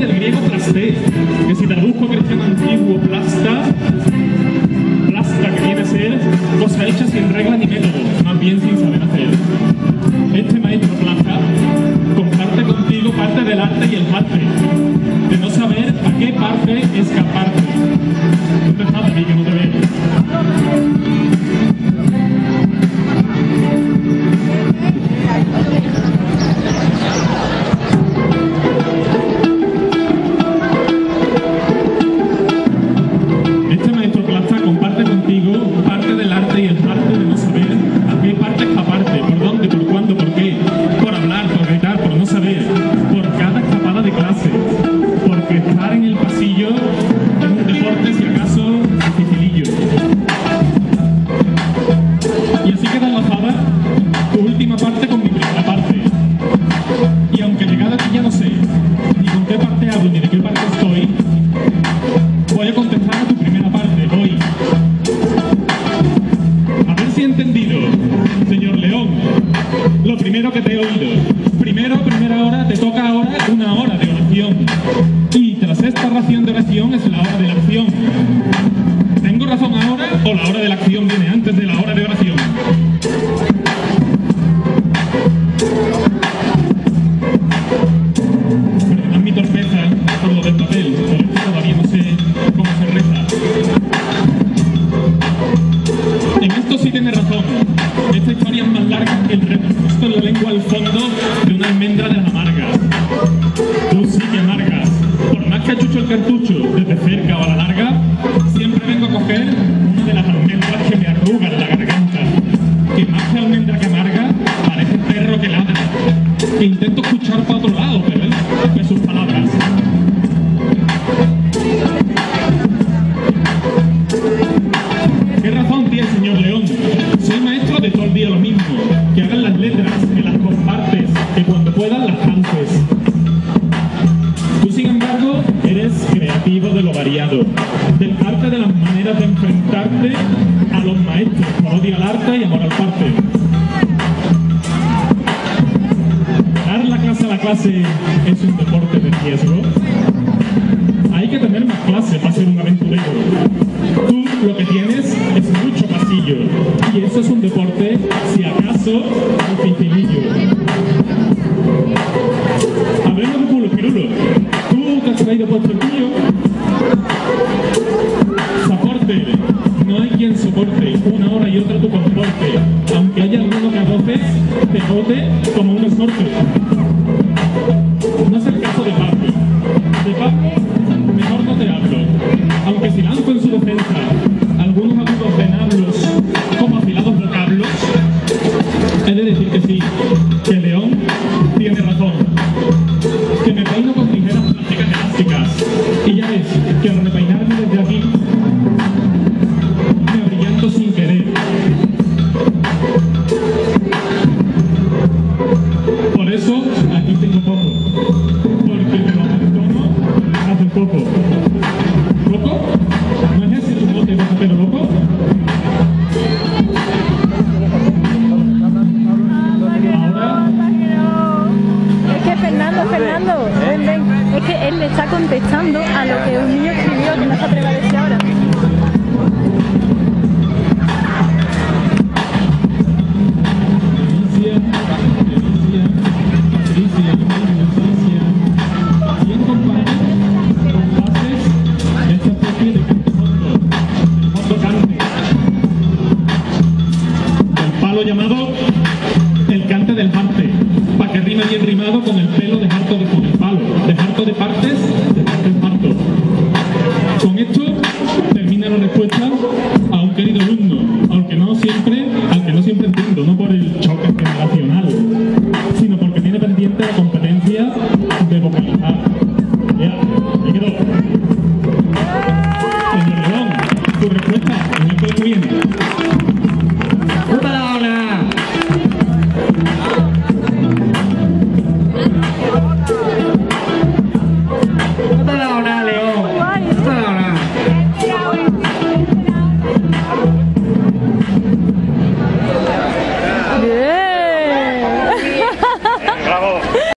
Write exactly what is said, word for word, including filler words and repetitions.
del griego plasté, que si traduzco a cristiano antiguo, plasta, plasta, que viene a ser cosa hecha sin reglas ni métodos, más bien sin saber hacer. Este maestro plasta comparte contigo parte del arte y el parte, de no saber a qué parte escaparte. ¿Dónde estás, David, que no te veo? Este maestro plasta comparte contigo parte del arte y el parte de no saber a qué parte escaparte, por dónde, por cuándo, por qué, por hablar, por gritar, por no saber, por cada escapada de clase, porque estar en el pasillo es un deporte, si acaso, dificilillo. Y así queda enlazada tu última parte con mi primera parte. Y aunque llegada aquí ya no sé ni con qué parte hablo ni de qué parte estoy, voy a contestar a tu primera parte hoy. A ver si he entendido, señor León, lo primero que te he oído. Primero, primera hora, te toca ahora una hora de oración. Y tras esta ración de oración es la hora de la acción. ¿Tengo razón ahora o la hora de la acción viene antes de la hora de oración? Perdonad mi torpeza por lo del papel, por esto todavía no sé cómo se reza. En esto sí tiene razón. Esta historia es más larga que el retrogusto en la lengua al fondo de una almendra de las amargas. Tú sí que amargas. Por más que achucho el cartucho desde cerca o a la larga, siempre vengo a coger una de las almendras que me arrugan la garganta. Que más que almendra que amarga, parece perro que ladra. Que intento escuchar para otro lado, pero es de sus palabras. ¿Qué razón tiene, señor León? Soy maestro de todo el día lo mismo. Que hagan las letras, que las compartes, que cuando puedan las cantes. Tú, sin embargo, eres creativo de lo variado, del arte de las maneras de enfrentarte a los maestros, por odio al arte y amor al parte. Dar la clase a la clase es un deporte de riesgo. Hay que tener más clase para ser un aventurero. Tú lo que tienes es mucho pasillo, y eso es un deporte, si acaso, dificilillo. Hablemos de culo, pirulo. ¿Tú te has traído puesto el tuyo? Soporte. No hay quien soporte una hora y otra tu comporte, aunque haya alguno que a voces te bote como un exhorte. No es el caso de Pablo. De Pablo, mejor no te hablo, aunque si lanzo en su defensa algunos agudos venablos como afilados vocablos, he de decir que sí, que León tiene razón, que me peino con tijeras plásticas elásticas, y ya ves que al repeinarme desde aquí me abrillanto sin querer. Por eso aquí tengo poco, porque me lo abandono hace poco. ¿Poco? ¿No es ese tu bote de papel loco? Ahora... Es que Fernando, Fernando, ven, ven. Es que él le está contestando a lo que un niño escribió, que no se atreve a decir ahora. Llamado el cante del parte, para que rime bien rimado con el pelo de harto de con el palo, de harto de partes, de partes parto. Con esto termina la respuesta